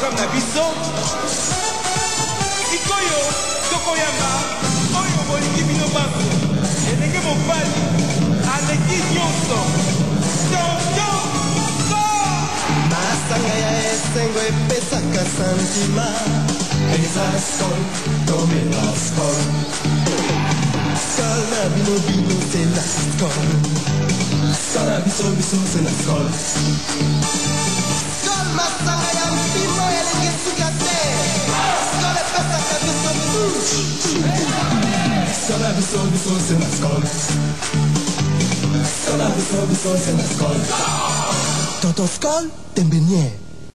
programme na biso sikoyo tokoyamba oyo bolingi bino bato elenge mobali aleki nyonso tonton masanga ya esengo epesaka santima eza skol tomela skol skol na bino bino se la skol skol na biso biso se la skol skol masanga ya mpimo elenge suka te skol epesaka biso skol na biso biso se la skol skol na biso biso se la skol Toto Skol, Tembenier.